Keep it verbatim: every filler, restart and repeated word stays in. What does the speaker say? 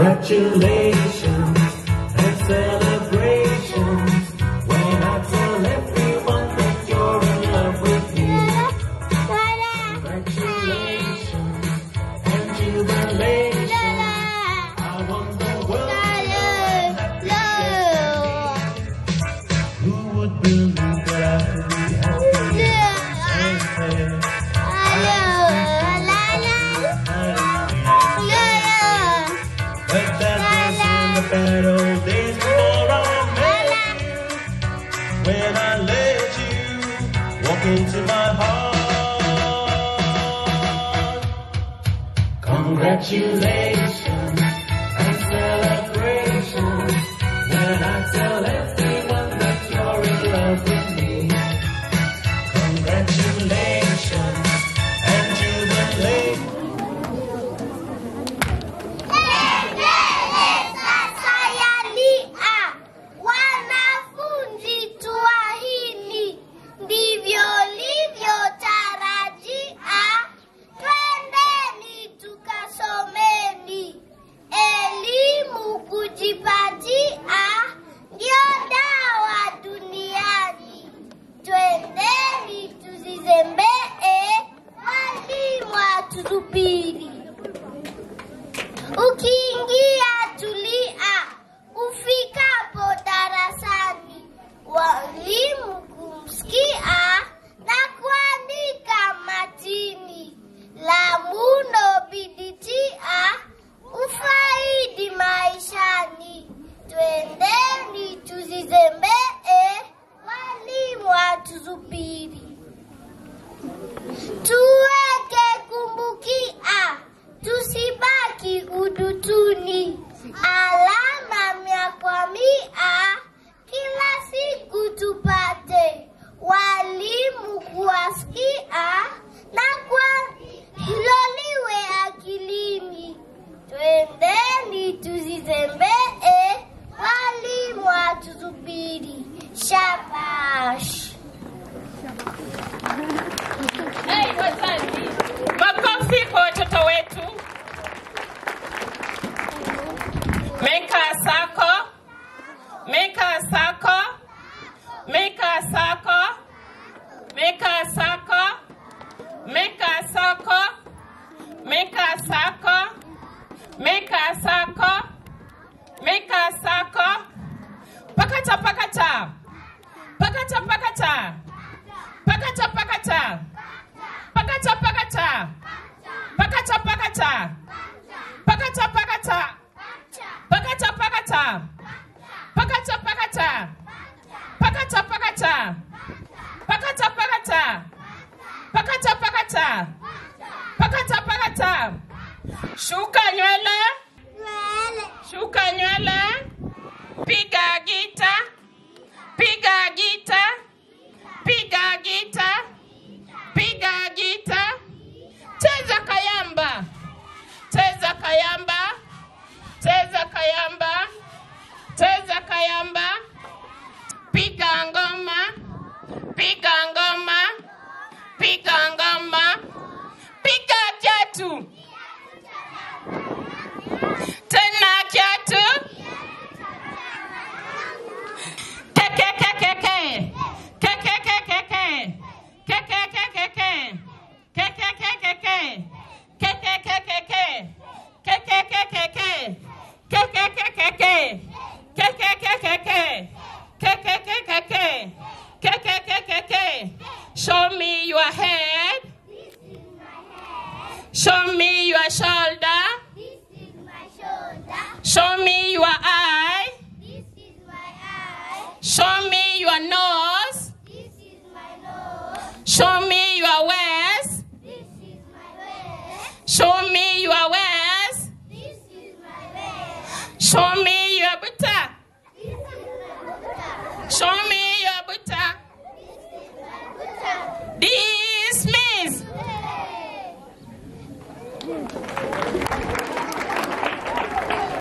Congratulations and celebrations when I tell everyone that you're in love with me. Congratulations and jubilation. I want the world to know happy. Who would believe that I could be happy and fair? But that was in the bad old days before I met you, when I let you walk into my heart. Congratulations and celebrations when I tell everyone that you're in love with me. Congratulations and jubilation. Ukiingia tulia, ufikapo darasani, walimu kumsikia na kuandika matini. La muno biditia, ufaidi maishani. Twendeni tuzizembee, walimu watuzubiri. Tuweke kumbukia, tusibaki udutuni. Alama mia kwa mia, kila siku tupate. Walimu kuwasikia na kwa hilo liwe akilini. Twendeni tuzizembee, walimu watuzubiri. Shabash. Hey, wazazi, makofi kwa watoto wetu. Meka sako, meka sako, meka sako, meka sako, meka sako, meka sako, meka sako, meka sako. Pakata pakata, pakata pakata, pakata pakata, pakata pakata, pakata pakata, pakata pakata. Pakata pakata, pakata pakata, pakata pakata, pakata pakata, pakata pakata, pakata pakata. Shuka nywele, shuka nywele, piga gita, piga gita, piga gita, piga gita. Cheza kayamba, cheza kayamba. Cheza kayamba, cheza kayamba, piga ngoma, piga ngoma, piga ngoma, piga kiatu, tena kiatu, keke keke keke, keke keke keke, keke keke keke, keke keke keke, keke keke keke, keke keke keke. Show me your head. Show me your shoulder. Show me your eye. Show me your nose. Show me your waist. Show me your waist. Show